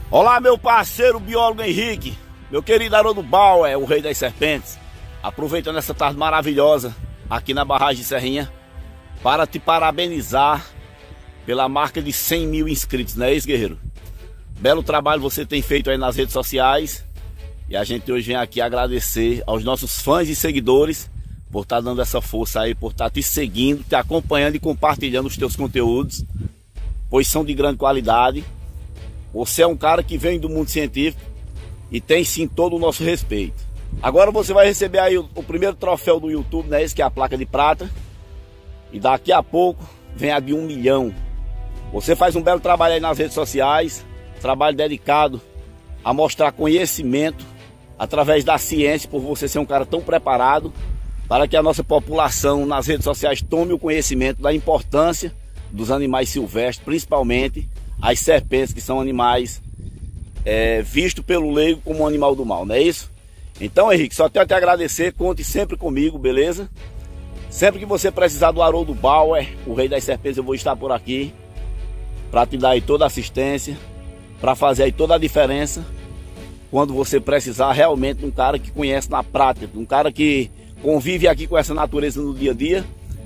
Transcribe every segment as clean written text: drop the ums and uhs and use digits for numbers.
Olá, meu parceiro biólogo Henrique, meu querido Haroldo Bauer, o rei das serpentes. Aproveitando essa tarde maravilhosa aqui na barragem de Serrinha para te parabenizar pela marca de 100 mil inscritos, não é isso, guerreiro? Belo trabalho você tem feito aí nas redes sociais e a gente hoje vem aqui agradecer aos nossos fãs e seguidores por estar dando essa força aí, por estar te seguindo, te acompanhando e compartilhando os teus conteúdos, pois são de grande qualidade. Você é um cara que vem do mundo científico e tem sim todo o nosso respeito. Agora você vai receber aí o primeiro troféu do YouTube, né? Esse que é a placa de prata. E daqui a pouco vem a de 1 milhão. Você faz um belo trabalho aí nas redes sociais, trabalho dedicado a mostrar conhecimento através da ciência, por você ser um cara tão preparado, para que a nossa população nas redes sociais tome o conhecimento da importância dos animais silvestres, principalmente as serpentes, que são animais vistos pelo leigo como um animal do mal, não é isso? Então, Henrique, só tenho a te agradecer, conte sempre comigo, beleza? Sempre que você precisar do Haroldo Bauer, o rei das serpentes, eu vou estar por aqui para te dar aí toda a assistência, para fazer aí toda a diferença quando você precisar realmente de um cara que conhece na prática, de um cara que convive aqui com essa natureza no dia a dia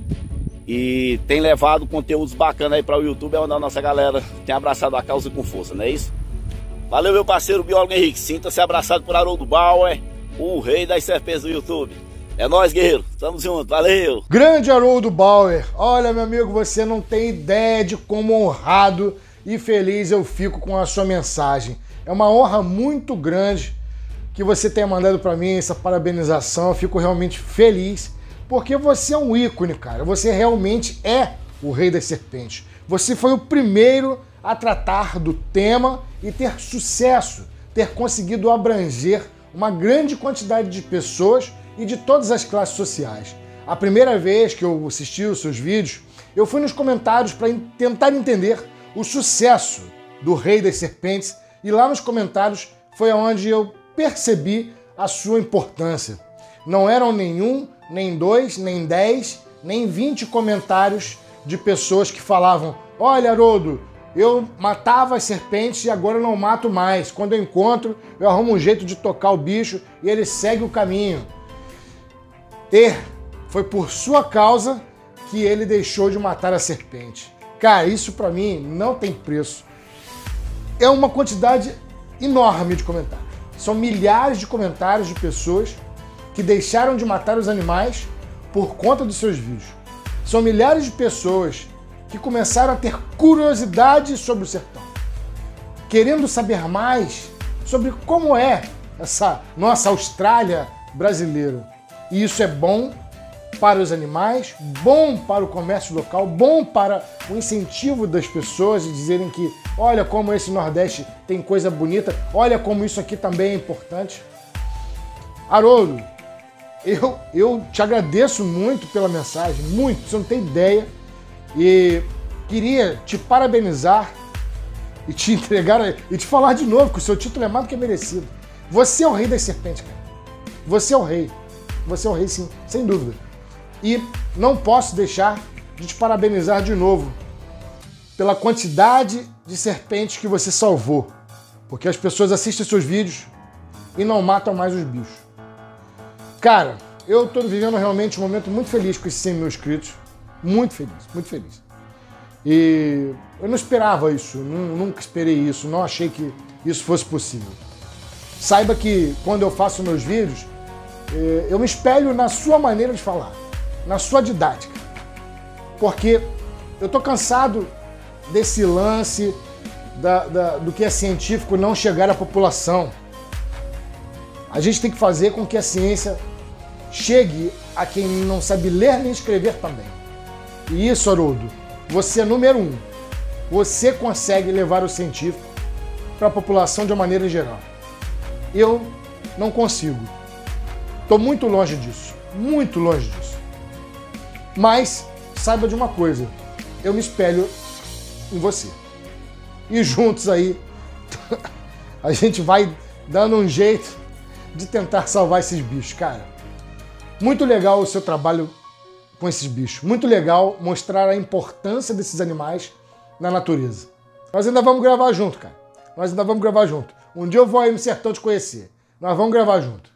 e tem levado conteúdos bacanas aí para o YouTube, é onde a nossa galera tem abraçado a causa com força, não é isso? Valeu, meu parceiro biólogo Henrique, sinta-se abraçado por Haroldo Bauer, o rei das serpentes do YouTube. É nóis, guerreiro, tamo junto, valeu! Grande Haroldo Bauer, olha, meu amigo, você não tem ideia de como honrado e feliz eu fico com a sua mensagem. É uma honra muito grande que você tenha mandado para mim essa parabenização, eu fico realmente feliz, porque você é um ícone, cara. Você realmente é o rei das serpentes. Você foi o primeiro a tratar do tema e ter sucesso, ter conseguido abranger uma grande quantidade de pessoas e de todas as classes sociais. A primeira vez que eu assisti os seus vídeos, eu fui nos comentários para tentar entender o sucesso do rei das serpentes e lá nos comentários foi onde eu percebi a sua importância. Não eram nenhum, nem 2, nem 10, nem 20 comentários de pessoas que falavam: olha, Haroldo, eu matava as serpentes e agora eu não mato mais. Quando eu encontro, eu arrumo um jeito de tocar o bicho e ele segue o caminho. Foi por sua causa que ele deixou de matar a serpente. Cara, isso pra mim não tem preço. É uma quantidade enorme de comentários. São milhares de comentários de pessoas que deixaram de matar os animais por conta dos seus vídeos. São milhares de pessoas que começaram a ter curiosidade sobre o sertão, querendo saber mais sobre como é essa nossa Austrália brasileira. E isso é bom para os animais, bom para o comércio local, bom para o incentivo das pessoas de dizerem que olha como esse Nordeste tem coisa bonita, olha como isso aqui também é importante. Haroldo, eu te agradeço muito pela mensagem, muito, você não tem ideia, e queria te parabenizar e te entregar e te falar de novo que o seu título é mais do que merecido. Você é o rei das serpentes, cara. Você é o rei. Você é o rei, sim, sem dúvida. E não posso deixar de te parabenizar de novo pela quantidade de serpentes que você salvou, porque as pessoas assistem seus vídeos e não matam mais os bichos. Cara, eu tô vivendo realmente um momento muito feliz com esses 100 mil inscritos. Muito feliz, muito feliz. E eu não esperava isso, nunca esperei isso, não achei que isso fosse possível. Saiba que quando eu faço meus vídeos, eu me espelho na sua maneira de falar, na sua didática. Porque eu tô cansado desse lance do que é científico não chegar à população. A gente tem que fazer com que a ciência chegue a quem não sabe ler nem escrever também. E isso, Haroldo, você é número 1. Você consegue levar o científico para a população de uma maneira geral. Eu não consigo. Estou muito longe disso. Muito longe disso. Mas saiba de uma coisa. Eu me espelho em você. E juntos aí, a gente vai dando um jeito de tentar salvar esses bichos, cara. Muito legal o seu trabalho com esses bichos. Muito legal mostrar a importância desses animais na natureza. Nós ainda vamos gravar junto, cara. Nós ainda vamos gravar junto. Um dia eu vou aí no sertão te conhecer. Nós vamos gravar junto.